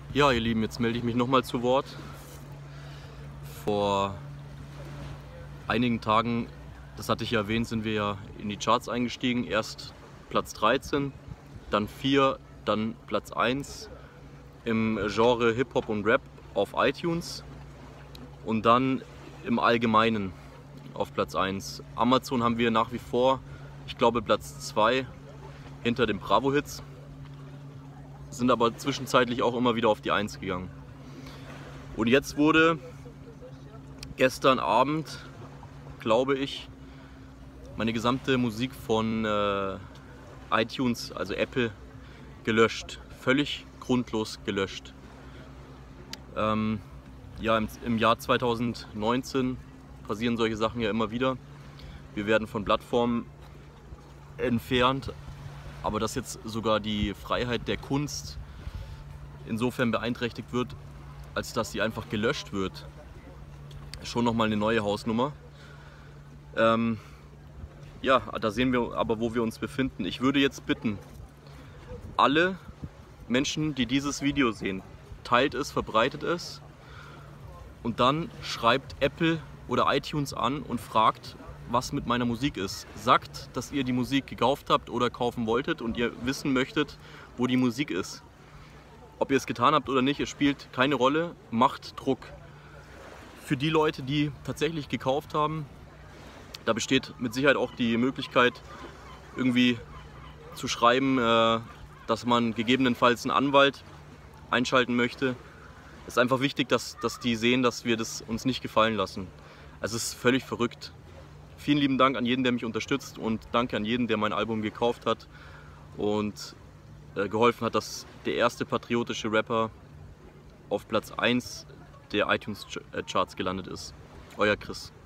Ja, ihr Lieben, jetzt melde ich mich nochmal zu Wort. Vor einigen Tagen, das hatte ich ja erwähnt, sind wir ja in die Charts eingestiegen. Erst Platz 13, dann 4, dann Platz 1 im Genre Hip-Hop und Rap auf iTunes und dann im Allgemeinen auf Platz 1. Amazon haben wir nach wie vor, ich glaube, Platz 2 hinter den Bravo-Hits, sind aber zwischenzeitlich auch immer wieder auf die 1 gegangen. Und jetzt wurde gestern Abend, glaube ich, meine gesamte Musik von iTunes, also Apple, gelöscht. Völlig grundlos gelöscht. Ja, im Jahr 2019 passieren solche Sachen ja immer wieder. Wir werden von Plattformen entfernt, aber dass jetzt sogar die Freiheit der Kunst insofern beeinträchtigt wird, als dass sie einfach gelöscht wird, schon nochmal eine neue Hausnummer. Ja, da sehen wir aber, wo wir uns befinden. Ich würde jetzt bitten, alle Menschen, die dieses Video sehen, teilt es, verbreitet es und dann schreibt Apple oder iTunes an und fragt, was mit meiner Musik ist. Sagt, dass ihr die Musik gekauft habt oder kaufen wolltet und ihr wissen möchtet, wo die Musik ist. Ob ihr es getan habt oder nicht, es spielt keine Rolle, macht Druck. Für die Leute, die tatsächlich gekauft haben, da besteht mit Sicherheit auch die Möglichkeit, irgendwie zu schreiben, dass man gegebenenfalls einen Anwalt einschalten möchte. Es ist einfach wichtig, dass die sehen, dass wir das uns nicht gefallen lassen. Also es ist völlig verrückt. Vielen lieben Dank an jeden, der mich unterstützt, und danke an jeden, der mein Album gekauft hat und geholfen hat, dass der erste patriotische Rapper auf Platz 1 der iTunes Charts gelandet ist. Euer Chris.